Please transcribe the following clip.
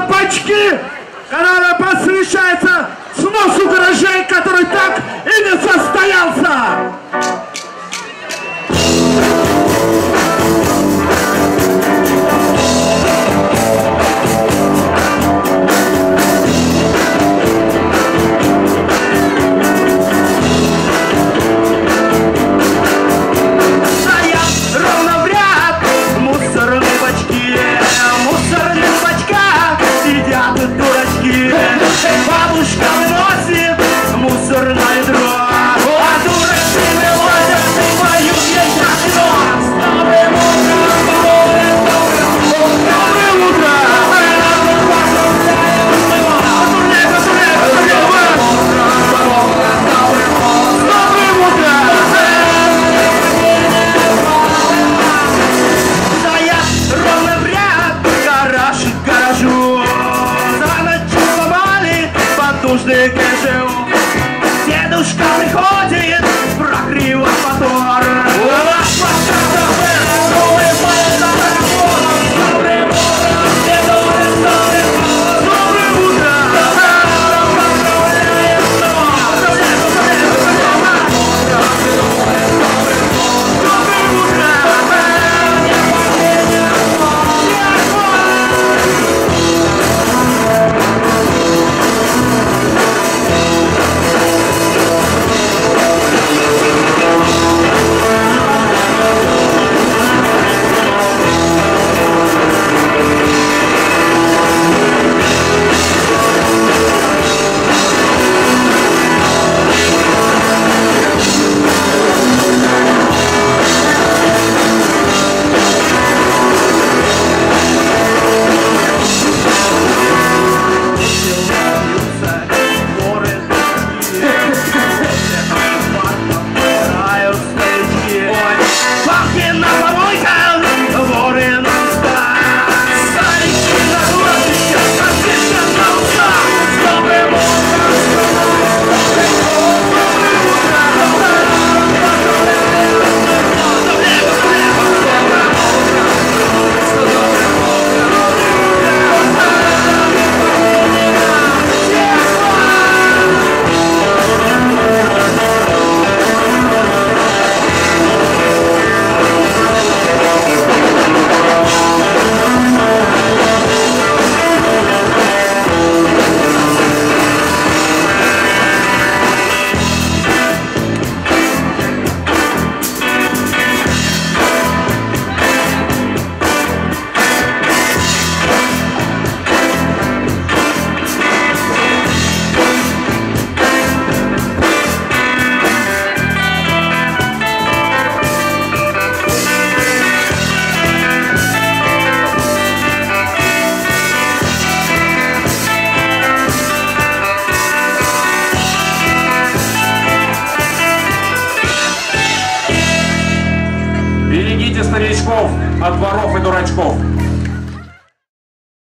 бачки, когда посвящается сносу гаражей, который так и не состоялся. Бабушка выносит мусорное ведро, а дурочки вывозят и поют ей окно. Доброе утро! Стоят ровно в ряд, гараж к гаражу. Нужный кэшел. Дедушка приходит, прокривать мотор. Берегите старичков от воров и дурачков.